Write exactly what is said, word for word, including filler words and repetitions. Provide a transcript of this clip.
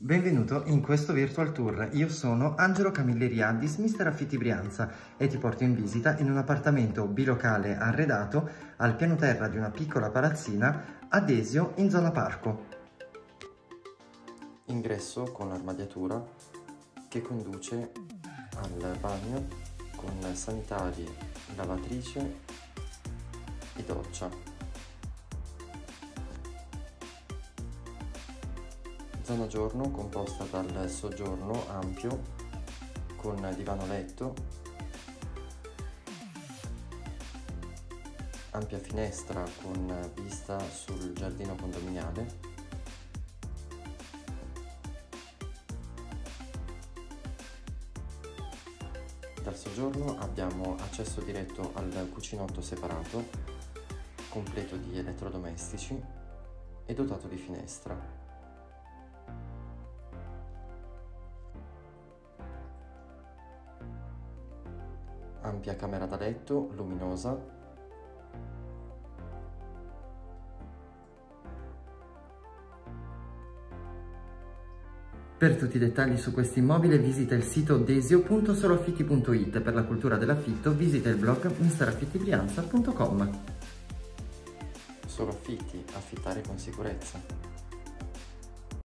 Benvenuto in questo virtual tour. Io sono Angelo Camilleri Addis, mister Affitti Brianza, e ti porto in visita in un appartamento bilocale arredato al piano terra di una piccola palazzina a Desio in zona parco. Ingresso con armadiatura che conduce al bagno con sanitari, lavatrice e doccia. Zona giorno composta dal soggiorno ampio con divano letto, ampia finestra con vista sul giardino condominiale, dal soggiorno abbiamo accesso diretto al cucinotto separato, completo di elettrodomestici e dotato di finestra. Ampia camera da letto, luminosa. Per tutti i dettagli su questo immobile visita il sito desio punto soloaffitti punto it. Per la cultura dell'affitto visita il blog mister affitti brianza punto com. Solo Affitti, affittare con sicurezza.